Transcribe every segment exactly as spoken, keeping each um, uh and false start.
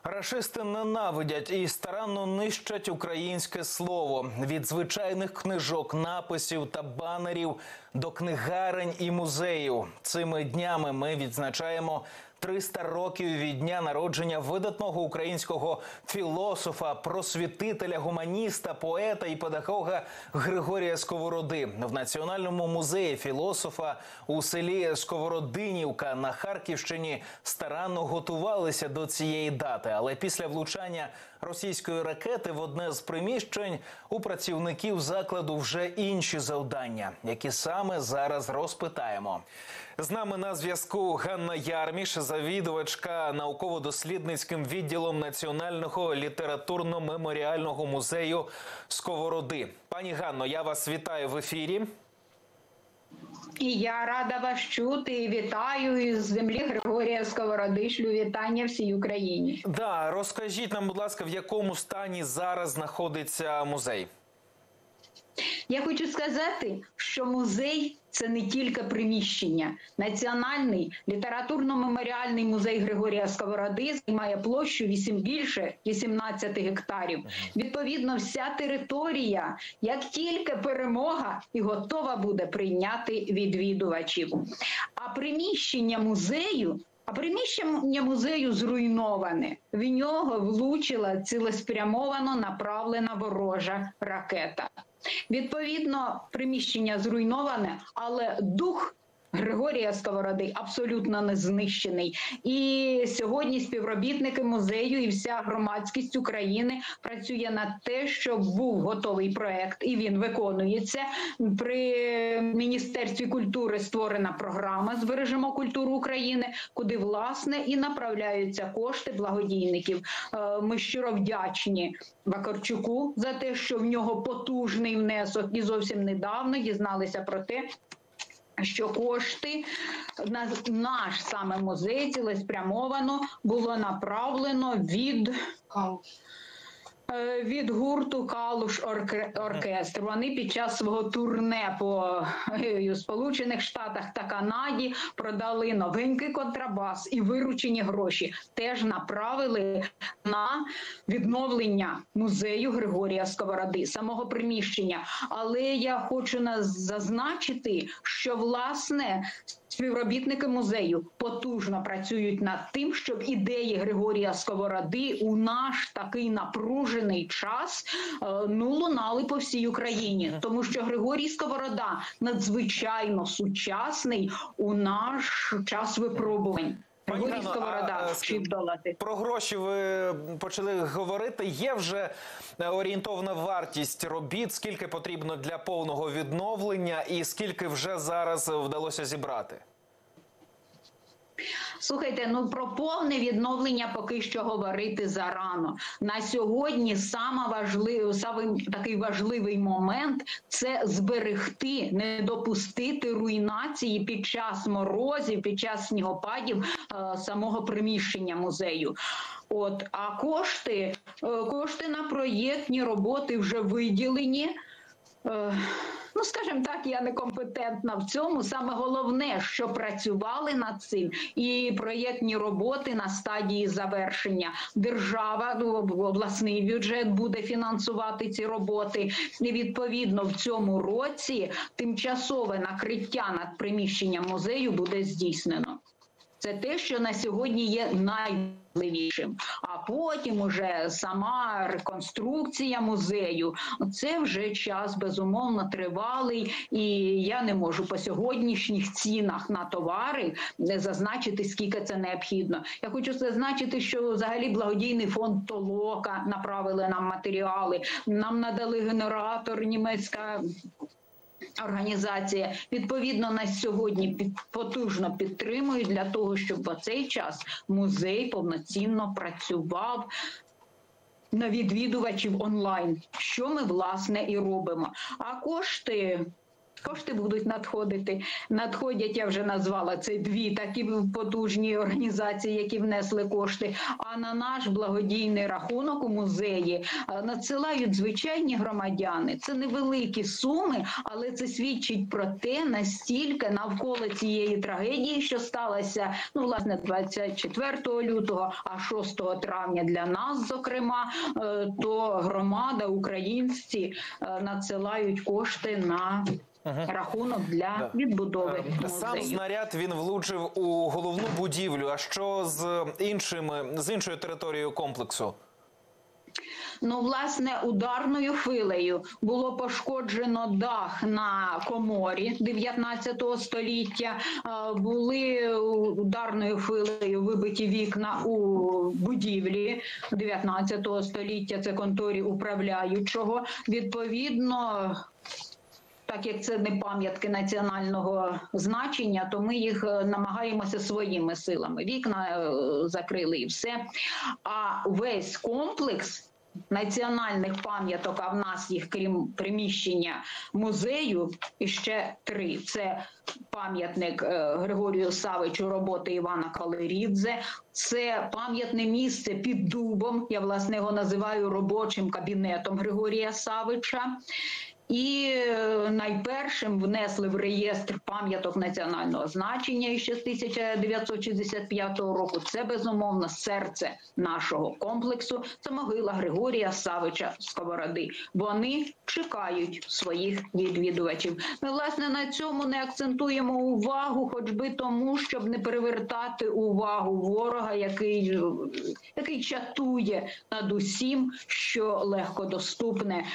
Рашисти ненавидять і старанно нищать українське слово. Від звичайних книжок, написів та банерів до книгарень і музеїв. Цими днями ми відзначаємо триста років від дня народження видатного українського філософа, просвітителя, гуманіста, поета і педагога Григорія Сковороди. В Національному музеї філософа у селі Сковородинівка на Харківщині старанно готувалися до цієї дати. Але після влучання російської ракети в одне з приміщень у працівників закладу вже інші завдання, які саме зараз розпитаємо. З нами на зв'язку Ганна Ярміш, завідувачка науково-дослідницьким відділом Національного літературно-меморіального музею Сковороди. Пані Ганно, я вас вітаю в ефірі. І я рада вас чути і вітаю із землі Григорія Сковороди. Шлю вітання всій Україні. Да, розкажіть нам, будь ласка, в якому стані зараз знаходиться музей? Я хочу сказати, що музей – це не тільки приміщення. Національний літературно-меморіальний музей Григорія Сковороди займає площу вісім більше вісімнадцяти гектарів. Відповідно, вся територія, як тільки перемога, і готова буде прийняти відвідувачів. А приміщення музею А приміщення музею зруйноване. В нього влучила цілеспрямовано направлена ворожа ракета. Відповідно, приміщення зруйноване, але дух Григорія Сковороди абсолютно не знищений. І сьогодні співробітники музею і вся громадськість України працює над те, щоб був готовий проект, і він виконується. При Міністерстві культури створена програма «Збережемо культуру України», куди, власне, і направляються кошти благодійників. Ми щиро вдячні Вакарчуку за те, що в нього потужний внесок, і зовсім недавно дізналися про те, що кошти на наш саме музей цілеспрямовано було направлено від... від гурту «Калуш оркестр». Вони під час свого турне по Сполучених Штатах та Канаді продали новенький контрабас і виручені гроші теж направили на відновлення музею Григорія Сковороди, самого приміщення. Але я хочу зазначити, що, власне, співробітники музею потужно працюють над тим, щоб ідеї Григорія Сковороди у наш такий напружений час ну, лунали по всій Україні. Тому що Григорій Сковорода надзвичайно сучасний у наш час випробувань. Пані Ганно, про гроші ви почали говорити. Є вже орієнтовна вартість робіт, скільки потрібно для повного відновлення і скільки вже зараз вдалося зібрати? Слухайте, ну про повне відновлення поки що говорити зарано. На сьогодні саме важливий, саме такий важливий момент – це зберегти, не допустити руйнації під час морозів, під час снігопадів е, самого приміщення музею. От, а кошти, е, кошти на проєктні роботи вже виділені. Е, Ну, скажімо так, я некомпетентна в цьому. Саме головне, що працювали над цим, і проєктні роботи на стадії завершення. Держава, обласний бюджет буде фінансувати ці роботи. І, відповідно, в цьому році тимчасове накриття над приміщенням музею буде здійснено. Це те, що на сьогодні є найважливішим. А потім уже сама реконструкція музею. Це вже час, безумовно, тривалий. І я не можу по сьогоднішніх цінах на товари зазначити, скільки це необхідно. Я хочу зазначити, що взагалі благодійний фонд «Толока» направили нам матеріали. Нам надали генератор, німецька організація. Відповідно, нас сьогодні потужно підтримують для того, щоб в цей час музей повноцінно працював на відвідувачів онлайн, що ми, власне, і робимо. А кошти Кошти будуть надходити. Надходять, я вже назвала, це дві такі потужні організації, які внесли кошти. А на наш благодійний рахунок у музеї надсилають звичайні громадяни. Це невеликі суми, але це свідчить про те, настільки навколо цієї трагедії, що сталося, ну, власне, двадцять четвертого лютого, а шостого травня для нас, зокрема, то громада, українці надсилають кошти на рахунок для відбудови музею. Сам снаряд, він влучив у головну будівлю. А що з іншими, з іншою територією комплексу? Ну, власне, ударною хвилею було пошкоджено дах на коморі дев'ятнадцятого століття, були ударною хвилею вибиті вікна у будівлі дев'ятнадцятого століття, це конторі управляючого. Відповідно, так як це не пам'ятки національного значення, то ми їх намагаємося своїми силами. Вікна закрили і все. А весь комплекс національних пам'яток, а в нас їх, крім приміщення музею, іще три. Це пам'ятник Григорію Савичу роботи Івана Калерідзе, це пам'ятне місце під дубом, я, власне, його називаю робочим кабінетом Григорія Савича. І найпершим внесли в реєстр пам'яток національного значення ще з тисяча дев'ятсот шістдесят п'ятого року. Це, безумовно, серце нашого комплексу. Це могила Григорія Савича Сковороди. Вони чекають своїх відвідувачів. Ми, власне, на цьому не акцентуємо увагу, хоч би тому, щоб не перевертати увагу ворога, який, який чатує над усім, що легкодоступне.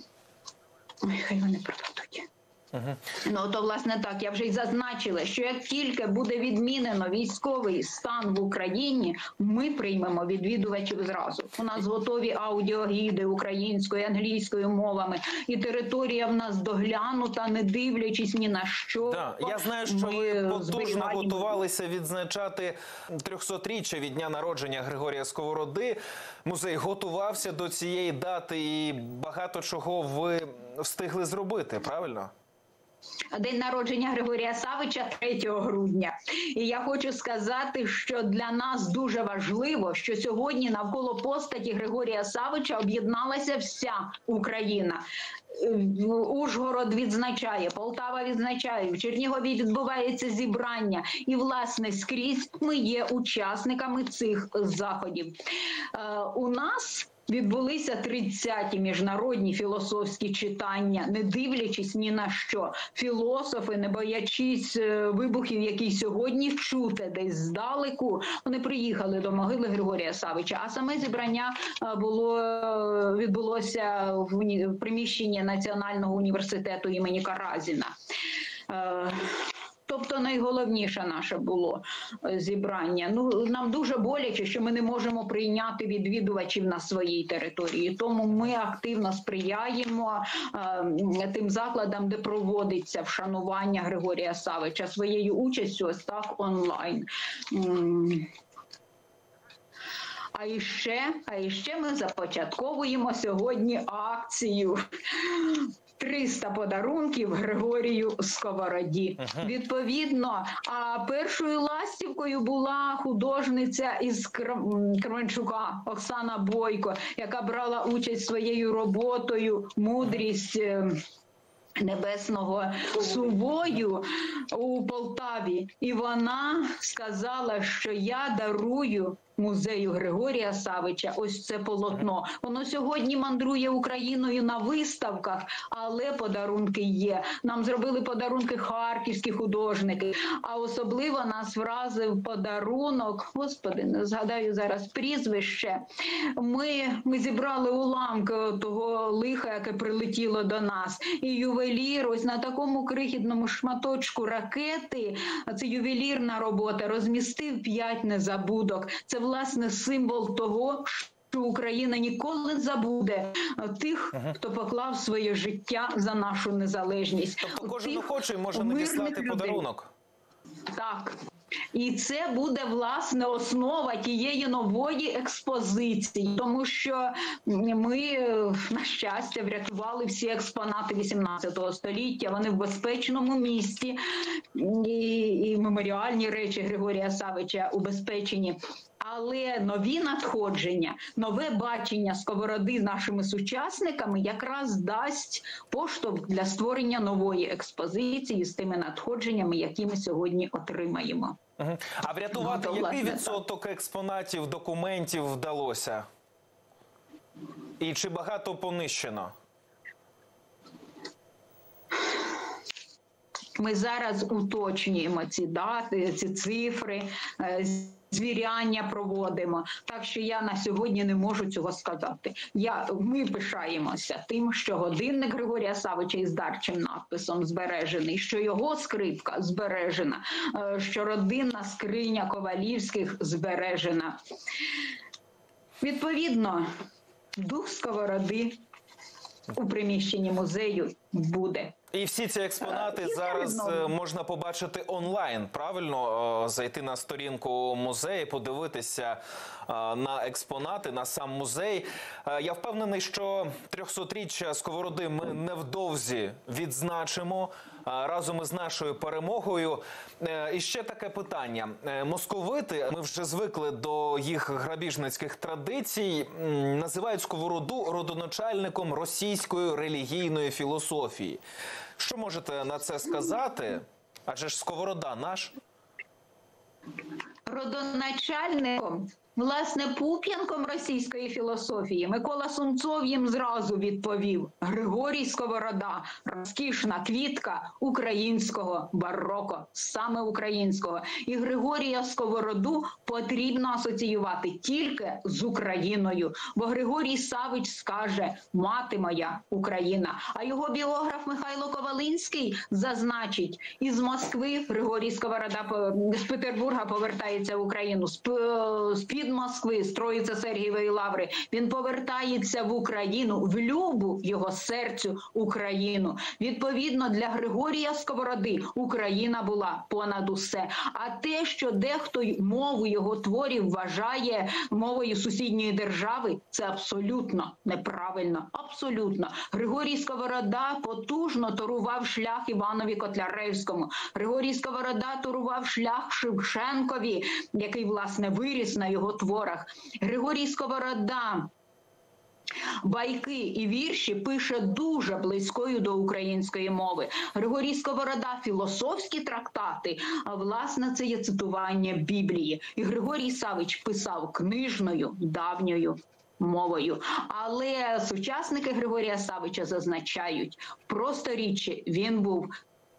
Ой, хай вони пропадуть. Uh-huh. Ну, то, власне, так, я вже й зазначила, що як тільки буде відмінено військовий стан в Україні, ми приймемо відвідувачів зразу. У нас готові аудіогіди українською, англійською мовами, і територія в нас доглянута, не дивлячись ні на що. Да, я знаю, що ви потужно готувалися відзначати трьохсотріччя від дня народження Григорія Сковороди. Музей готувався до цієї дати і багато чого ви встигли зробити, правильно? День народження Григорія Савича третього грудня. І я хочу сказати, що для нас дуже важливо, що сьогодні навколо постаті Григорія Савича об'єдналася вся Україна. Ужгород відзначає, Полтава відзначає, в Чернігові відбувається зібрання. І, власне, скрізь ми є учасниками цих заходів. Е, у нас відбулися тридцяті міжнародні філософські читання, не дивлячись ні на що. Філософи, не боячись вибухів, які сьогодні чути десь здалеку, вони приїхали до могили Григорія Савича. А саме зібрання було, відбулося в приміщенні Національного університету імені Каразіна. Тобто найголовніше наше було зібрання. Ну, нам дуже боляче, що ми не можемо прийняти відвідувачів на своїй території. Тому ми активно сприяємо е, тим закладам, де проводиться вшанування Григорія Савича своєю участю ось так онлайн. А іще, а іще ми започатковуємо сьогодні акцію триста подарунків Григорію Сковороді. Uh-huh. Відповідно, а першою ластівкою була художниця із Кременчука Оксана Бойко, яка брала участь своєю роботою «Мудрість небесного сувою» у Полтаві. І вона сказала, що я дарую музею Григорія Савича ось це полотно. Воно сьогодні мандрує Україною на виставках, але подарунки є. Нам зробили подарунки харківські художники, а особливо нас вразив подарунок, господи, не згадаю зараз прізвище, ми, ми зібрали уламки того лиха, яке прилетіло до нас, і ювелір ось на такому крихітному шматочку ракети, це ювелірна робота, розмістив п'ять незабудок. Це, власне, символ того, що Україна ніколи не забуде тих, uh-huh. хто поклав своє життя за нашу незалежність. Тобто кожен охочий може надіслати подарунок? Так. І це буде, власне, основа тієї нової експозиції, тому що ми, на щастя, врятували всі експонати вісімнадцятого століття, вони в безпечному місці, і, і меморіальні речі Григорія Савича убезпечені. Але нові надходження, нове бачення Сковороди нашими сучасниками якраз дасть поштовх для створення нової експозиції з тими надходженнями, які ми сьогодні отримаємо. Угу. А врятувати Ну, який власне, відсоток експонатів, документів вдалося? І чи багато понищено? Ми зараз уточнюємо ці дати, ці цифри, звіряння проводимо. Так що я на сьогодні не можу цього сказати. Я, ми пишаємося тим, що годинник Григорія Савича із дарчим надписом збережений, що його скрипка збережена, що родинна скриня Ковалівських збережена. Відповідно, дух Сковороди у приміщенні музею буде. І всі ці експонати і зараз знову можна побачити онлайн, правильно? Зайти на сторінку музею, подивитися на експонати, на сам музей. Я впевнений, що трьохсотріччя Сковороди ми невдовзі відзначимо разом із нашою перемогою. І ще таке питання. Московити, ми вже звикли до їх грабіжницьких традицій, називають Сковороду родоначальником російської релігійної філософії. Що можете на це сказати? Адже ж Сковорода наш. Родоначальником, власне, пуп'янком російської філософії Микола Сумцов їм зразу відповів: Григорій Сковорода – розкішна квітка українського бароко, саме українського. І Григорія Сковороду потрібно асоціювати тільки з Україною, бо Григорій Савич скаже «Мати моя Україна». А його біограф Михайло Ковалинський зазначить: із Москви Григорій Сковорода, з Петербурга повертається в Україну, з-під Москви, з Троїцо-Сергієвої лаври. Він повертається в Україну, в любу його серцю Україну. Відповідно, для Григорія Сковороди Україна була понад усе. А те, що дехто мову його творів вважає мовою сусідньої держави, це абсолютно неправильно. Абсолютно. Григорій Сковорода потужно торував шлях Іванові Котляревському. Григорій Сковорода торував шлях Шевченкові, який, власне, виріс на його творах. Григорій Сковорода байки і вірші пише дуже близькою до української мови. Григорій Сковорода філософські трактати, а власне це є цитування Біблії. І Григорій Савич писав книжною, давньою мовою. Але сучасники Григорія Савича зазначають, просторіччі він був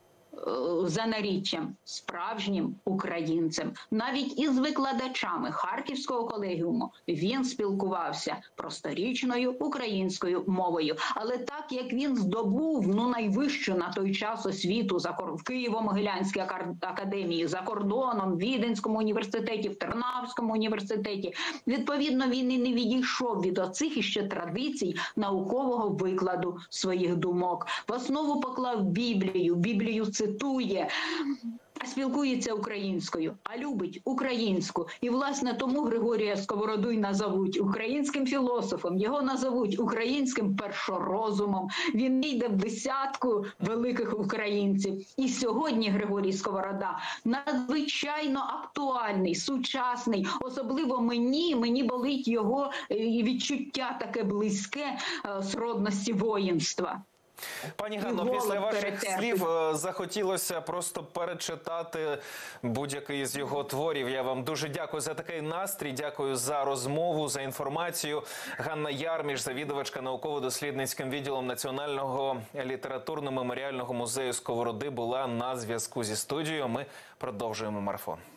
за наріччям справжнім українцем. Навіть із викладачами Харківського колегіуму він спілкувався просторічною українською мовою. Але так як він здобув ну найвищу на той час освіту за в Києво-Могилянській академії, за кордоном, в Віденському університеті, в Тернавському університеті, відповідно він і не відійшов від оцих іще традицій наукового викладу своїх думок. В основу поклав Біблію, Біблію цитує, спілкується українською, а любить українську. І, власне, тому Григорія Сковороду й назовуть українським філософом, його назовуть українським першорозумом. Він йде в десятку великих українців. І сьогодні Григорій Сковорода надзвичайно актуальний, сучасний. Особливо мені, мені болить його відчуття таке близьке сродності воїнства. Пані Ганно, після ваших слів захотілося просто перечитати будь-який з його творів. Я вам дуже дякую за такий настрій, дякую за розмову, за інформацію. Ганна Ярміш, завідувачка науково-дослідницьким відділом Національного літературно-меморіального музею Сковороди, була на зв'язку зі студією. Ми продовжуємо марафон.